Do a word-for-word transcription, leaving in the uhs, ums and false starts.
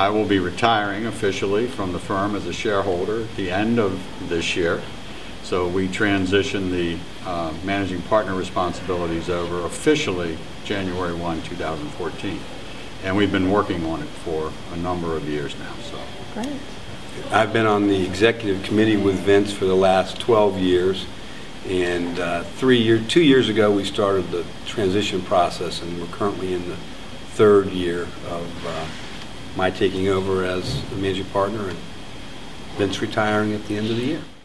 I will be retiring officially from the firm as a shareholder at the end of this year. So we transition the uh, managing partner responsibilities over officially January first, two thousand fourteen. And we've been working on it for a number of years now. So. Great. I've been on the executive committee with Vince for the last twelve years. And uh, three year, two years ago, we started the transition process, and we're currently in the third year of uh, my taking over as the managing partner and Vince retiring at the end of the year.